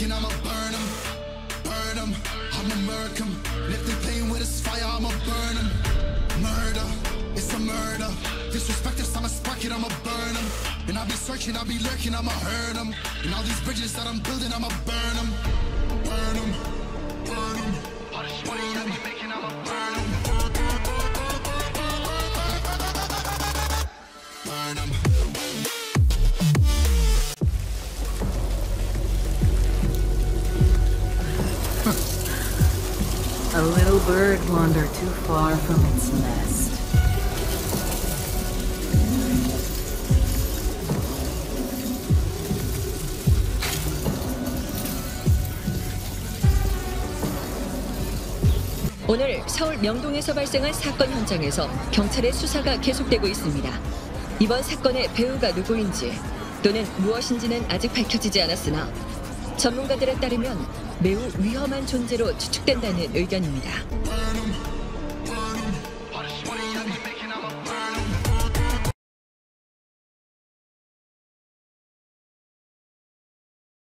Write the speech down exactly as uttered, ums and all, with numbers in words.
flaming, I'ma burn them, burn them, I'ma murk them. If they playing with this fire, I'ma burn them. Murder, it's a murder. Disrespect us, I'ma spark it, I'ma burn them. And I'll be searching, I'll be lurking, I'ma hurt them. And all these bridges that I'm building, I'ma burn them. Burn them, burn them. All this money that we making, I'ma burn them. Burn them. A little bird wandered too far from its nest. 오늘 서울 명동에서 발생한 사건 현장에서 경찰의 수사가 계속되고 있습니다. 이번 사건의 배우가 누구인지 또는 무엇인지는 아직 밝혀지지 않았으나 전문가들에 따르면 매우 위험한 존재로 추측된다는 의견입니다.